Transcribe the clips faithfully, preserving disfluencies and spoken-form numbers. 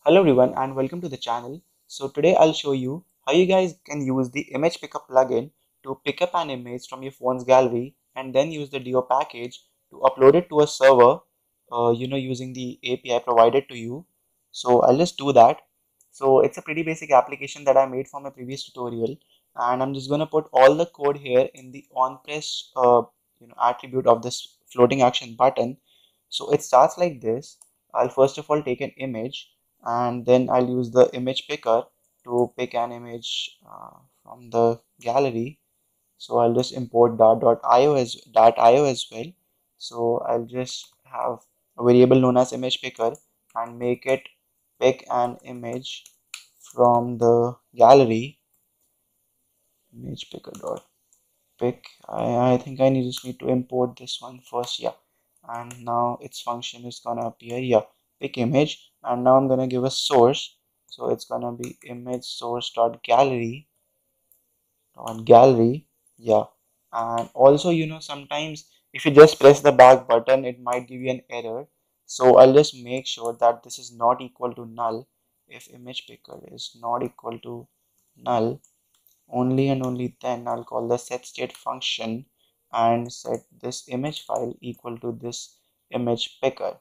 Hello everyone and welcome to the channel. So today I'll show you how you guys can use the image pickup plugin to pick up an image from your phone's gallery and then use the D O package to upload it to a server, uh, you know, using the A P I provided to you. So I'll just do that. So it's a pretty basic application that I made for my previous tutorial, and I'm just gonna put all the code here in the on press, uh, you know, attribute of this floating action button. So it starts like this. I'll first of all take an image and then I'll use the image picker to pick an image uh, from the gallery. So I'll just import that .io as that .io as well. So I'll just have a variable known as image picker and make it pick an image from the gallery. Image picker dot pick. I, I think I need just need to import this one first. Yeah, and now its function is gonna appear. Yeah, pick image, and now I'm gonna give a source. So it's gonna be image source dot gallery dot gallery. Yeah, and also you know sometimes if you just press the back button, it might give you an error. So I'll just make sure that this is not equal to null. If image picker is not equal to null, only and only then I'll call the set state function and set this image file equal to this image picker.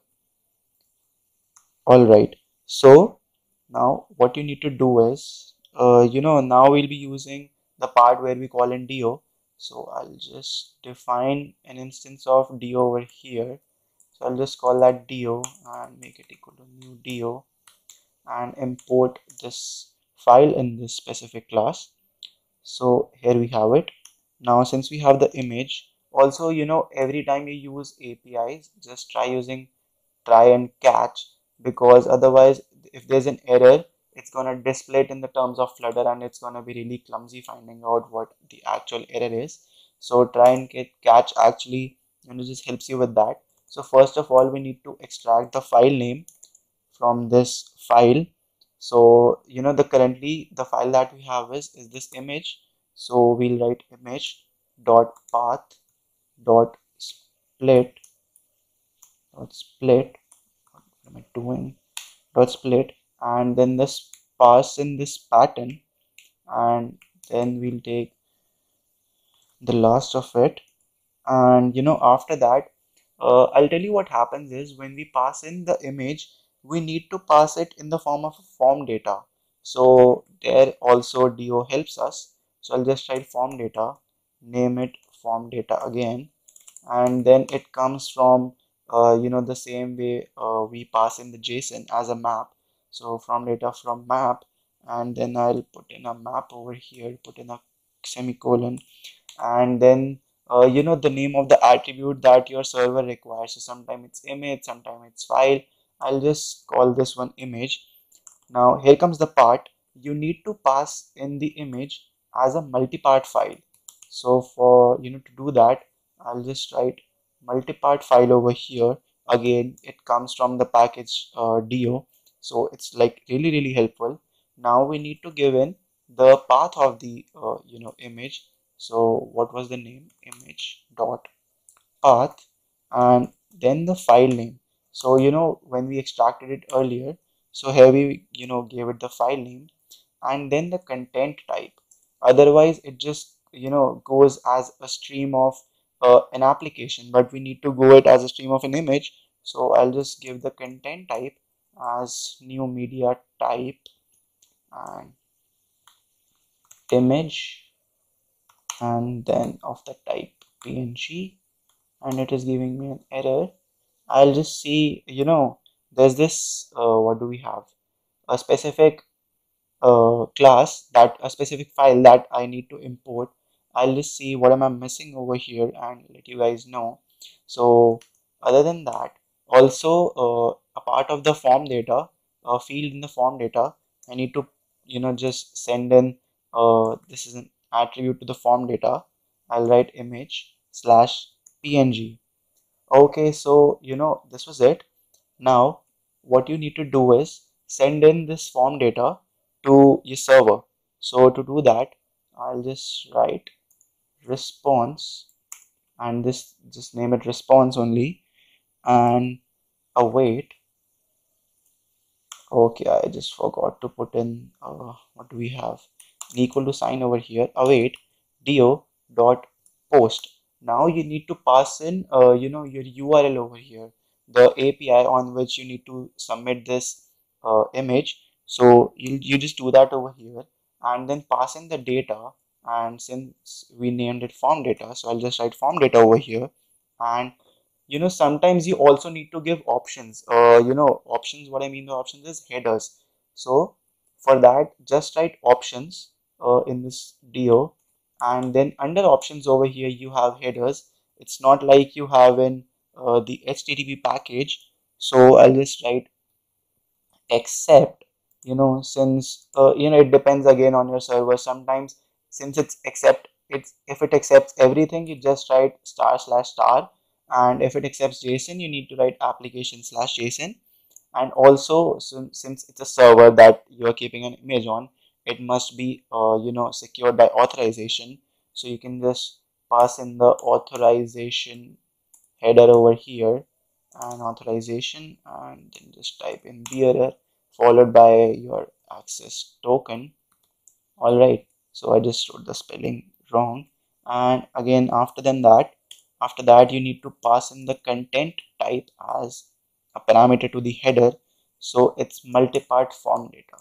Alright, so now what you need to do is, uh, you know, now we'll be using the part where we call in D O. So I'll just define an instance of D O over here. So I'll just call that D O and make it equal to new D O and import this file in this specific class. So here we have it. Now since we have the image, also you know every time you use A P Is, just try using try and catch, because otherwise if there's an error, it's gonna display it in the terms of Flutter and it's gonna be really clumsy finding out what the actual error is. So try and get catch actually, you know, just helps you with that. So first of all we need to extract the file name from this file. So you know the currently the file that we have is is this image. So we'll write image dot path dot split dot split what am I doing dot split, and then this pass in this pattern, and then we'll take the last of it. And you know after that, uh, I'll tell you what happens is when we pass in the image, we need to pass it in the form of a form data. So there also D O helps us. So I'll just write form data, name it form data again, and then it comes from uh, you know the same way uh, we pass in the JSON as a map. So from data from map, and then I'll put in a map over here, put in a semicolon, and then uh, you know the name of the attribute that your server requires. So sometimes it's image, sometimes it's file. I'll just call this one image. Now here comes the part. You need to pass in the image as a multipart file. So for you know to do that, I'll just write multipart file over here. Again, it comes from the package uh, D O. So it's like really really helpful. Now we need to give in the path of the uh, you know image. So what was the name? Image dot path, and then the file name. So you know when we extracted it earlier, so here we you know gave it the file name and then the content type. Otherwise it just you know goes as a stream of uh, an application, but we need to go it as a stream of an image. So I'll just give the content type as new media type and image, and then of the type P N G, and it is giving me an error. I'll just see, you know, there's this, uh, what do we have? A specific uh, class, that a specific file that I need to import. I'll just see what am I missing over here and let you guys know. So other than that, also uh, a part of the form data, a field in the form data, I need to, you know, just send in, uh, this is an attribute to the form data. I'll write image slash png. Okay, so you know this was it. Now what you need to do is send in this form data to your server. So to do that, I'll just write response, and this just name it response only, and await Okay, I just forgot to put in, uh, what do we have? An equal to sign over here. Await do dot post. Now you need to pass in, uh, you know, your U R L over here, the A P I on which you need to submit this uh, image. So you you just do that over here, and then pass in the data. And since we named it form data, so I'll just write form data over here. And you know sometimes you also need to give options. Uh you know options, what I mean by options is headers. So for that, just write options uh, in this do, and then under options over here you have headers. It's not like you have in uh, the H T T P package. So I'll just write except, you know since uh, you know it depends again on your server. Sometimes, since it's accept it's if it accepts everything, you just write star slash star. And if it accepts JSON, you need to write application slash JSON. And also, since, since it's a server that you're keeping an image on, it must be uh, you know secured by authorization. So you can just pass in the authorization header over here, and authorization, and then just type in bearer followed by your access token. All right, so I just wrote the spelling wrong. And again, after then that after that you need to pass in the content type as a parameter to the header. So it's multipart form data.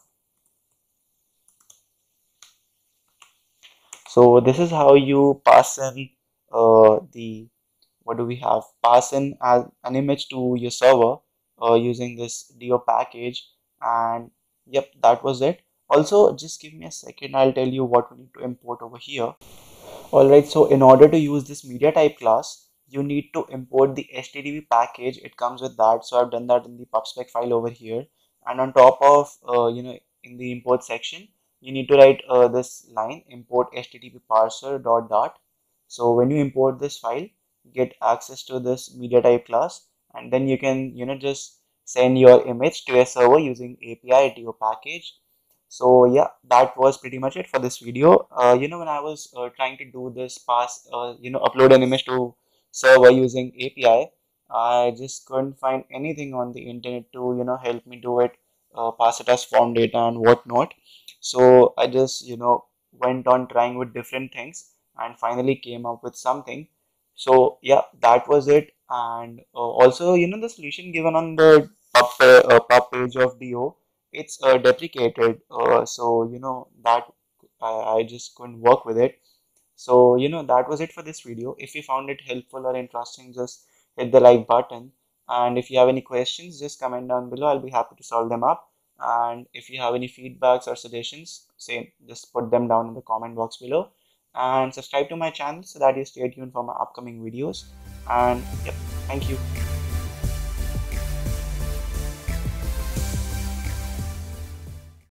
So this is how you pass in uh, the what do we have pass in as an image to your server uh, using this do package. And yep, that was it. Also, just give me a second, I'll tell you what we need to import over here. Alright, so in order to use this media type class, you need to import the H T T P package. It comes with that. So I've done that in the pubspec file over here. And on top of, uh, you know, in the import section, you need to write uh, this line, import H T T P parser dot dot. So when you import this file, get access to this media type class, and then you can, you know, just send your image to a server using A P I do package. So yeah, that was pretty much it for this video. Uh, you know, when I was uh, trying to do this pass, uh, you know, upload an image to server using A P I, I just couldn't find anything on the internet to, you know, help me do it, uh, pass it as form data and whatnot. So I just, you know, went on trying with different things and finally came up with something. So yeah, that was it. And uh, also, you know, the solution given on the pub, uh, pub page of do, it's uh, deprecated. Uh, so you know that I, I just couldn't work with it. So you know that was it for this video. If you found it helpful or interesting, just hit the like button. And if you have any questions, just comment down below. I'll be happy to solve them up. And if you have any feedbacks or suggestions, same, just put them down in the comment box below. And subscribe to my channel so that you stay tuned for my upcoming videos. And yep, thank you.